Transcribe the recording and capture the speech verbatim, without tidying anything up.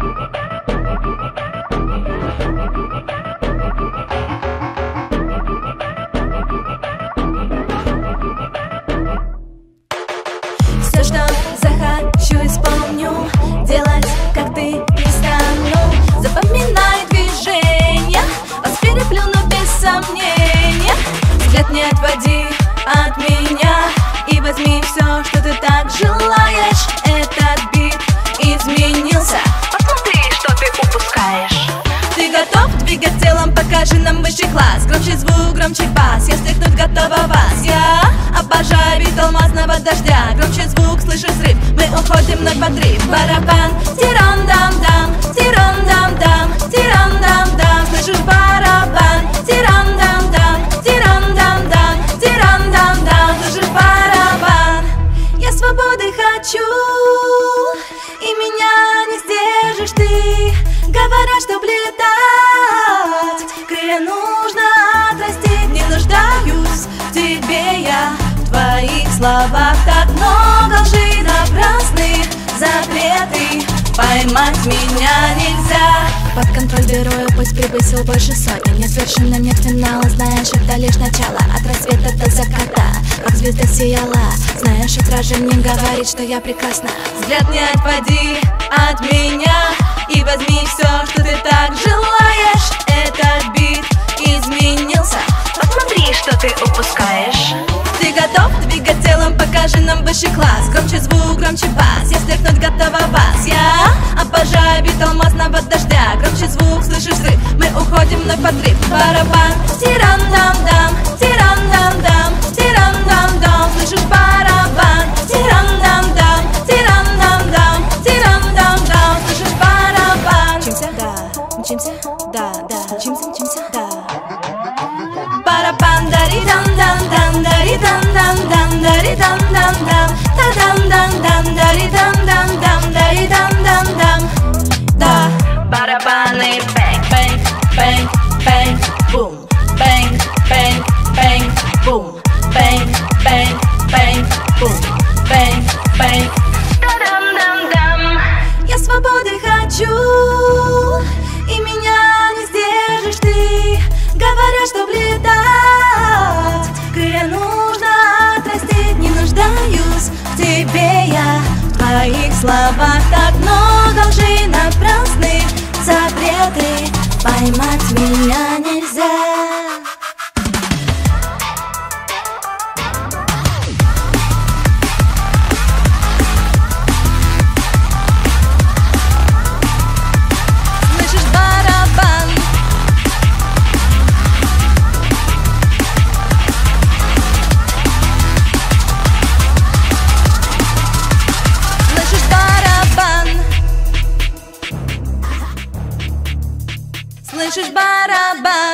Все, что захочу, исполню, делать, как ты, не стану. Запоминай движения, вас переплюну без сомнения. Взгляд не отводи от меня и возьми все, что ты так желаешь. Этот бит изменился, посмотри, что ты упускаешь. Ты готов двигать телом, покажи нам высший класс. Громче звук, громче бас, я стряхнуть готова вас. Я обожаю бит алмазного дождя. Громче звук, слышишь взрыв, мы уходим на подрыв. Барабан, тиран-дам-дам, тиран-дам-дам, тиран-дам-дам. Слышишь барабан, тиран-дам-дам, тиран-дам-дам, тиран-дам-дам. Слышишь барабан. Я свободы хочу, и меня не сдержишь ты. Говорят, что летать крылья нужно отрастить. Не нуждаюсь в тебе я, в твоих словах так много лжи напрасных. Запреты поймать меня нельзя. Под контроль беру и пусть превысил больше сотни. Нет вершины, нет финала, знаешь, это лишь начало. От рассвета до заката, как звезда сияла. Знаешь, отражение говорит, что я прекрасна. Взгляд не отводи от меня и возьми все, что ты так желаешь. Этот бит изменился, посмотри, что ты упускаешь. Ты готов двигать телом, покажи нам высший класс. Громче звук, громче бас, я стряхнуть готова вас. Я обожаю бит алмазного дождя. Громче звук, слышишь взрыв, мы уходим на подрыв. Барабан, тиран-дам-дам, тиран-дам-дам, тиран-дам-дам. Слышишь барабан, тиран-дам-дам, тиран-дам-дам, тиран-дам-дам. Слышишь барабан. Мчимся, да, мчимся, да, да, мчимся, мчимся, да. Барабан, дари-дан-дан-дан, дари-дан-дан-дан, дари-дан-дан-дан, та-дан-дан-дан, дари-дан-дан-дан, дари-дан-дан-дан. Да, барабаны, бэнг, бэнг, бэнг, бэнг, бум, бэнг, бэнг, бэнг, бум, бэнг, бэнг, бэнг, бум, бэнг, бэнг, та-дам-дам-дам. Я свободы хочу, и меня не сдержишь ты. Говорят, что летать крылья нужно отрастить. Не нуждаюсь в тебе я, в твоих словах так много лжи напрасных. Запреты поймать меня нельзя. Слышишь барабан?